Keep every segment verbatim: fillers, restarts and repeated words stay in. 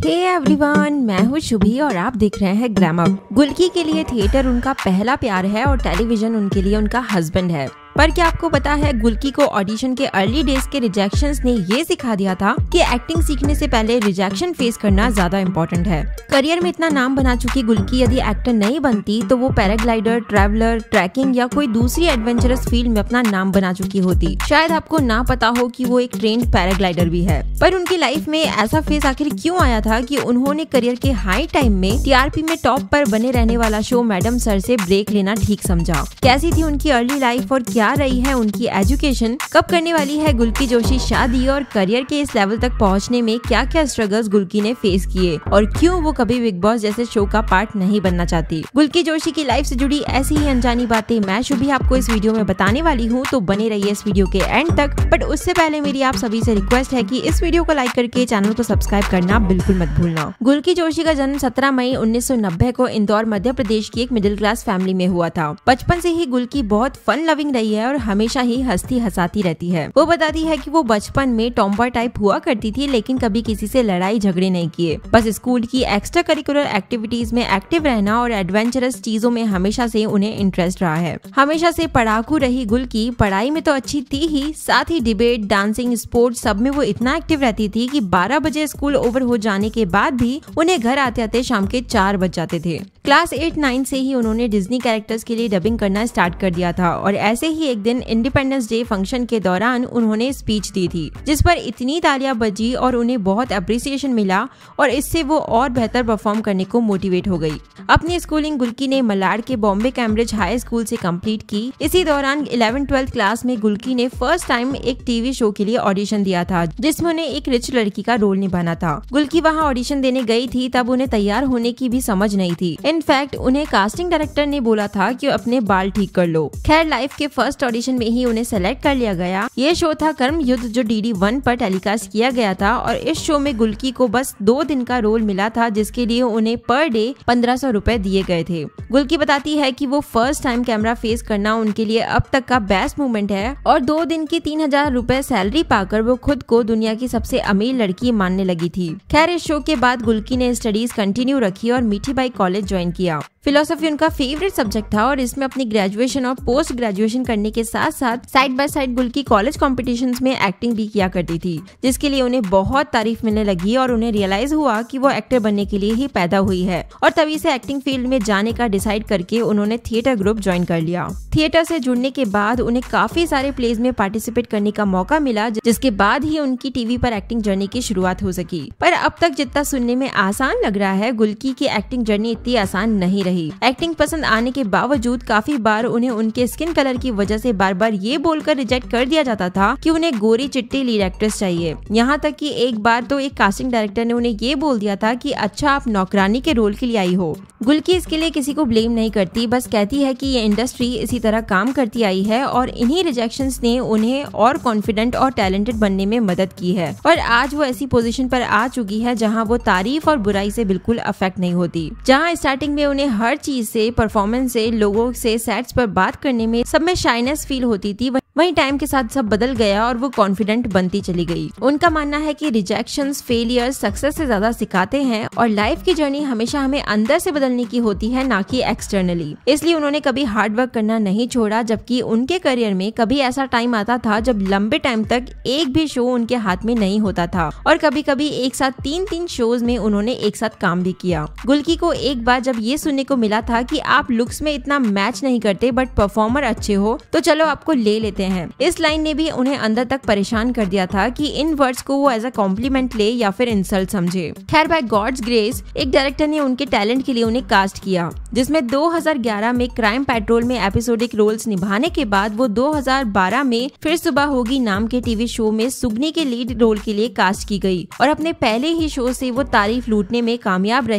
Hey everyone, मैं हूँ शुभी और आप देख रहे हैं ग्लैमर। गुल्की के लिए थिएटर उनका पहला प्यार है और टेलीविजन उनके लिए उनका हस्बैंड है। पर क्या आपको पता है, गुल्की को ऑडिशन के अर्ली डेज के रिजेक्शंस ने ये सिखा दिया था कि एक्टिंग सीखने से पहले रिजेक्शन फेस करना ज्यादा इम्पोर्टेंट है। करियर में इतना नाम बना चुकी गुल्की यदि एक्टर नहीं बनती तो वो पैराग्लाइडर, ट्रैवलर, ट्रैकिंग या कोई दूसरी एडवेंचरस फील्ड में अपना नाम बना चुकी होती। शायद आपको ना पता हो कि वो एक ट्रेंड पैराग्लाइडर भी है। पर उनकी लाइफ में ऐसा फेस आखिर क्यों आया था कि उन्होंने करियर के हाई टाइम में टीआरपी में टॉप पर बने रहने वाला शो मैडम सर से ब्रेक लेना ठीक समझा? कैसी थी उनकी अर्ली लाइफ और क्या रही है उनकी एजुकेशन? कब करने वाली है गुल्की जोशी शादी और करियर के इस लेवल तक पहुंचने में क्या क्या स्ट्रगल्स गुल्की ने फेस किए और क्यों वो कभी बिग बॉस जैसे शो का पार्ट नहीं बनना चाहती? गुल्की जोशी की लाइफ से जुड़ी ऐसी ही अनजानी बातें मैं शुभी आपको इस वीडियो में बताने वाली हूँ, तो बने रहिए इस वीडियो के एंड तक। बट उससे पहले मेरी आप सभी से रिक्वेस्ट है कि इस वीडियो को लाइक करके चैनल को सब्सक्राइब करना बिल्कुल मत भूलना। गुल्की जोशी का जन्म सत्रह मई उन्नीस सौ नब्बे को इंदौर मध्य प्रदेश की एक मिडिल क्लास फैमिली में हुआ था। बचपन से ही गुल्की बहुत फन लविंग रही है और हमेशा ही हंसती हंसाती रहती है। वो बताती है कि वो बचपन में टॉम्बॉय टाइप हुआ करती थी, लेकिन कभी किसी से लड़ाई झगड़े नहीं किए। बस स्कूल की एक्स्ट्रा करिकुलर एक्टिविटीज में एक्टिव रहना और एडवेंचरस चीजों में हमेशा से उन्हें इंटरेस्ट रहा है। हमेशा से पढ़ाकू रही गुल्की पढ़ाई में तो अच्छी थी ही, साथ ही डिबेट, डांसिंग, स्पोर्ट्स सब में वो इतना एक्टिव रहती थी कि बारह बजे स्कूल ओवर हो जाने के बाद भी उन्हें घर आते आते शाम के चार बज जाते थे। क्लास एट नाइन से ही उन्होंने डिज्नी कैरेक्टर्स के लिए डबिंग करना स्टार्ट कर दिया था और ऐसे ही एक दिन इंडिपेंडेंस डे फंक्शन के दौरान उन्होंने स्पीच दी थी, जिस पर इतनी तालियां बजी और उन्हें बहुत अप्रिसिएशन मिला और इससे वो और बेहतर परफॉर्म करने को मोटिवेट हो गई। अपनी स्कूलिंग गुल्की ने मलाड के बॉम्बे कैम्ब्रिज हाई स्कूल से कंप्लीट की। इसी दौरान इलेवेंथ ट्वेल्थ क्लास में गुल्की ने फर्स्ट टाइम एक टीवी शो के लिए ऑडिशन दिया था, जिसमें उन्हें एक रिच लड़की का रोल निभाना था। गुल्की वहाँ ऑडिशन देने गई थी, तब उन्हें तैयार होने की भी समझ नहीं थी। इनफैक्ट उन्हें कास्टिंग डायरेक्टर ने बोला था कि अपने बाल ठीक कर लो। खैर, लाइफ के फर्स्ट ऑडिशन में ही उन्हें सेलेक्ट कर लिया गया। ये शो था कर्म युद्ध, जो डी डी वन पर टेलीकास्ट किया गया था और इस शो में गुल्की को बस दो दिन का रोल मिला था, जिसके लिए उन्हें पर डे पंद्रह सौ रूपए दिए गए थे। गुल्की बताती है कि वो फर्स्ट टाइम कैमरा फेस करना उनके लिए अब तक का बेस्ट मोमेंट है और दो दिन की तीन हजार रूपए सैलरी पाकर वो खुद को दुनिया की सबसे अमीर लड़की मानने लगी थी। खैर, इस शो के बाद गुल्की ने स्टडीज कंटिन्यू रखी और मीठी बाई कॉलेज ज्वाइन किया। फिलोसफी उनका फेवरेट सब्जेक्ट था और इसमें अपनी ग्रेजुएशन और पोस्ट ग्रेजुएशन करने के साथ साथ side by side Gulki college competitions में एक्टिंग भी किया करती थी, जिसके लिए उन्हें बहुत तारीफ मिलने लगी और उन्हें रियलाइज हुआ कि वो एक्टर बनने के लिए ही पैदा हुई है और तभी से एक्टिंग फील्ड में जाने का डिसाइड करके उन्होंने थिएटर ग्रुप ज्वाइन कर लिया। थिएटर से जुड़ने के बाद उन्हें काफी सारे प्लेज में पार्टिसिपेट करने का मौका मिला, जिसके बाद ही उनकी टीवी पर एक्टिंग जर्नी की शुरुआत हो सकी। पर अब तक जितना सुनने में आसान लग रहा है, गुल्की की एक्टिंग जर्नी इतनी आसान नहीं रही। एक्टिंग पसंद आने के बावजूद काफी बार उन्हें उनके स्किन कलर की वजह से बार बार ये बोलकर रिजेक्ट कर दिया जाता था कि उन्हें गोरी चिट्टी लीड एक्ट्रेस चाहिए। यहाँ तक कि एक बार तो एक कास्टिंग डायरेक्टर ने उन्हें ये बोल दिया था कि अच्छा, आप नौकरानी के रोल के लिए आई हो। गुल्की इसके लिए किसी को ब्लेम नहीं करती, बस कहती है कि ये इंडस्ट्री इसी तरह काम करती आई है और इन्हीं रिजेक्शंस ने उन्हें और कॉन्फिडेंट और टैलेंटेड बनने में मदद की है और आज वो ऐसी पोजीशन पर आ चुकी है जहाँ वो तारीफ और बुराई से बिल्कुल अफेक्ट नहीं होती। जहाँ स्टार्टिंग में उन्हें हर चीज से, परफॉर्मेंस से, लोगों से सेट्स पर बात करने में सब में शाइनेस फील होती थी, वहीं टाइम के साथ सब बदल गया और वो कॉन्फिडेंट बनती चली गई। उनका मानना है कि रिजेक्शंस, फेलियर्स सक्सेस से ज्यादा सिखाते हैं और लाइफ की जर्नी हमेशा हमें अंदर से बदलने की होती है, ना कि एक्सटर्नली। इसलिए उन्होंने कभी हार्ड वर्क करना नहीं छोड़ा, जबकि उनके करियर में कभी ऐसा टाइम आता था जब लंबे टाइम तक एक भी शो उनके हाथ में नहीं होता था और कभी कभी एक साथ तीन तीन शोज में उन्होंने एक साथ काम भी किया। गुल्की को एक बार जब ये सुनने को मिला था कि आप लुक्स में इतना मैच नहीं करते बट परफॉर्मर अच्छे हो, तो चलो आपको ले लेते हैं। इस लाइन ने भी उन्हें अंदर तक परेशान कर दिया था कि इन वर्ड्स को वो एज अ कॉम्प्लीमेंट ले या फिर इंसल्ट समझे। खैर, बाय गॉड्स ग्रेस एक डायरेक्टर ने उनके टैलेंट के लिए उन्हें कास्ट किया, जिसमें दो हज़ार ग्यारह में क्राइम पेट्रोल में एपिसोडिक रोल्स निभाने के बाद वो दो हज़ार बारह में फिर सुबह होगी नाम के टीवी शो में सुगनी के लीड रोल के लिए कास्ट की गई और अपने पहले ही शो से वो तारीफ लूटने में कामयाब रही।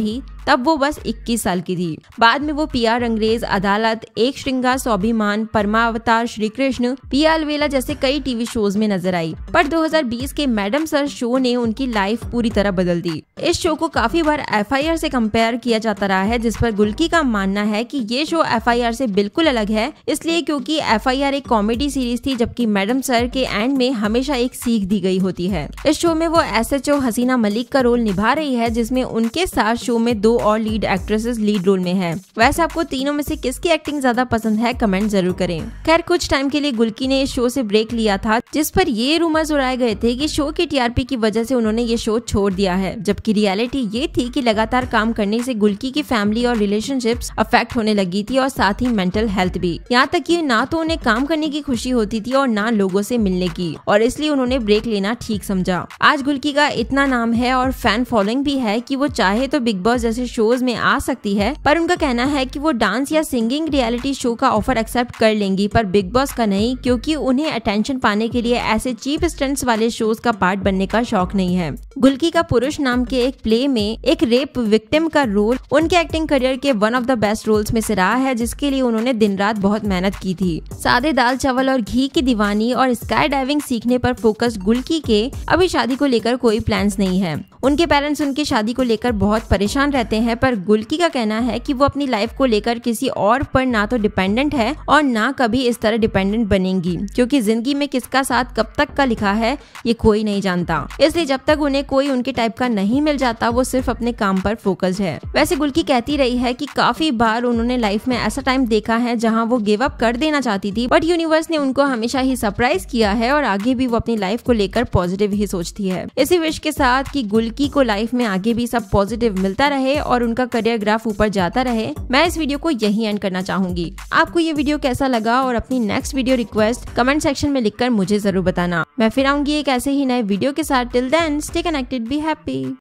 तब वो बस इक्कीस साल की थी। बाद में वो पिया रंगरेज, अदालत, एक श्रृंगार स्वाभिमान, परमावतार श्री कृष्ण, पिया अलवेला जैसे कई टीवी शोज में नजर आई। पर दो हज़ार बीस के मैडम सर शो ने उनकी लाइफ पूरी तरह बदल दी। इस शो को काफी बार एफ आई आर से कंपेयर किया जाता रहा है, जिस पर गुल्की का मानना है कि ये शो एफ आई आर से बिल्कुल अलग है, इसलिए क्योंकि एफ आई आर एक कॉमेडी सीरीज थी, जबकि मैडम सर के एंड में हमेशा एक सीख दी गई होती है। इस शो में वो S H O Haseena Malik का रोल निभा रही है, जिसमें उनके साथ शो में दो और लीड एक्ट्रेसेस लीड रोल में है। वैसे आपको तीनों में से किसकी एक्टिंग ज्यादा पसंद है, कमेंट जरूर करें। खैर, कुछ टाइम के लिए गुल्की ने इस शो से ब्रेक लिया था, जिस पर ये रूमर्स उड़ाए गए थे कि शो की टी आर पी की वजह से उन्होंने ये शो छोड़ दिया है, जबकि रियलिटी ये थी कि लगातार काम करने से गुल्की की फैमिली और रिलेशनशिप्स अफेक्ट होने लगी थी और साथ ही मेंटल हेल्थ भी। यहाँ तक कि ना तो उन्हें काम करने की खुशी होती थी और ना लोगों से मिलने की, और इसलिए उन्होंने ब्रेक लेना ठीक समझा। आज गुल्की का इतना नाम है और फैन फॉलोइंग भी है कि वो चाहे तो बिग बॉस जैसे शोज में आ सकती है, पर उनका कहना है कि वो डांस या सिंगिंग रियलिटी शो का ऑफर एक्सेप्ट कर लेंगी, पर बिग बॉस का नहीं, क्योंकि उन्हें अटेंशन पाने के लिए ऐसे चीप स्टंट्स वाले शोज का पार्ट बनने का शौक नहीं है। गुल्की का पुरुष नाम के एक प्ले में एक रेप विक्टिम का रोल उनके एक्टिंग करियर के one of the best roles में से रहा है, जिसके लिए उन्होंने दिन रात बहुत मेहनत की थी। सादे दाल चावल और घी की दीवानी और स्काई डाइविंग सीखने पर फोकस गुल्की के अभी शादी को लेकर कोई प्लान्स नहीं है। उनके पेरेंट्स उनकी शादी को लेकर बहुत परेशान रहते हैं, पर गुल्की का कहना है कि वो अपनी लाइफ को लेकर किसी और पर ना तो डिपेंडेंट है और ना कभी इस तरह डिपेंडेंट बनेंगी, क्योंकि जिंदगी में किसका साथ कब तक का लिखा है ये कोई नहीं जानता। इसलिए जब तक उन्हें कोई उनके टाइप का नहीं मिल जाता, वो सिर्फ अपने काम पर फोकस है। वैसे गुल्की कहती रही है कि काफी बार उन्होंने लाइफ में ऐसा टाइम देखा है जहाँ वो गिव अप कर देना चाहती थी, बट यूनिवर्स ने उनको हमेशा ही सरप्राइज किया है और आगे भी वो अपनी लाइफ को लेकर पॉजिटिव ही सोचती है। इसी विश के साथ कि गुल्की को लाइफ में आगे भी सब पॉजिटिव मिलता रहे और उनका करियर ग्राफ ऊपर जाता रहे, मैं इस वीडियो को यही एंड करना चाहूंगी। आपको ये वीडियो कैसा लगा और अपनी next video request comment section में लिखकर मुझे जरूर बताना। मैं फिर आऊंगी एक ऐसे ही नए वीडियो के साथ। Till then stay connected, be happy.